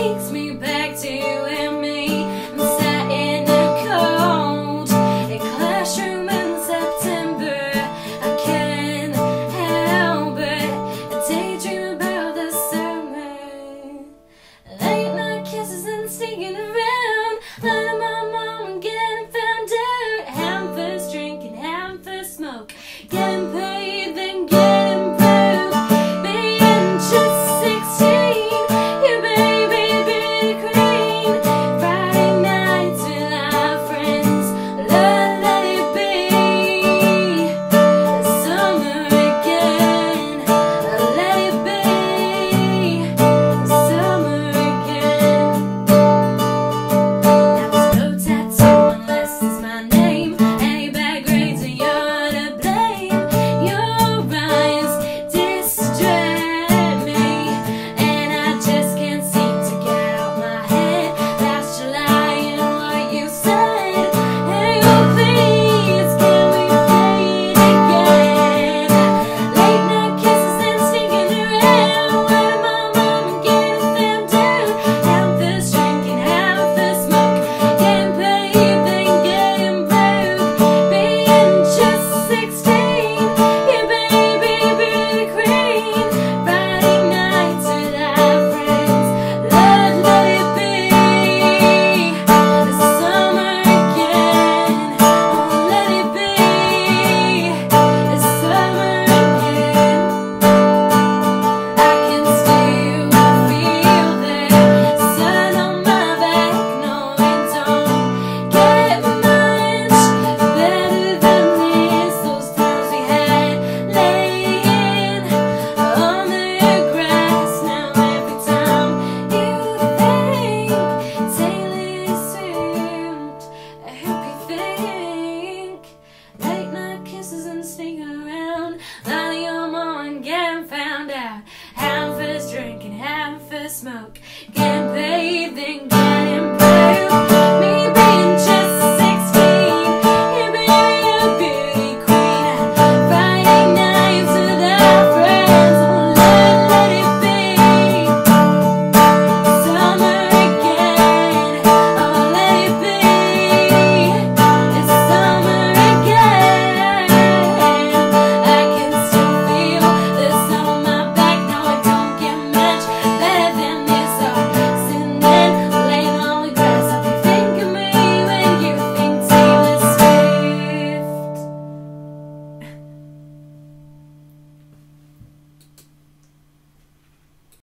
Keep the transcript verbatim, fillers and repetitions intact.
takes me back to you and me. I'm sat in a cold a classroom in September. I can't help but daydream about the summer. Late night kisses and sneaking around, letting my mom getting found out. Hand first drinking, hand first smoke, getting paid, then getting broke. Being just sixteen, you baby beauty queen. Friday nights with our friends, let, let it be. Summer again, let it be. Summer again. Now there's no tattoo unless it's my name. Any bad grades and you're to blame. Your eyes distract me, and I just can't seem to get out my head. Last July and what you said. Hey, oh please, can we play it again? Late night kisses and sneaking around, letting my mom get found out. Half first drinking, half first smoke, getting paid, then getting broke. Being just sixteen, you baby beauty queen. Friday nights with our friends, let, let it be. Summer again, oh let it be. Summer again. I can still feel the sun on my back. No, it don't get much better than this. Those times we had laying on the grass. Now every time you think Taylor Swift, I hope you think late night kisses and sneaking around, letting your mom getting found out. Hand first drinking, hand first smoke, getting